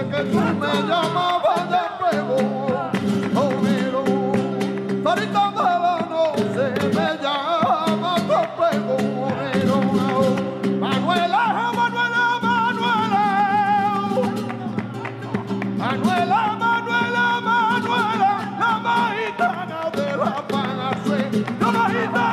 que tú me llamabas de fuego, Homero. Ahorita de la noche me llamas de fuego, Homero. Manuela, Manuela, Manuela. Manuela, Manuela, Manuela, la magitana de la Panacea, la magitana.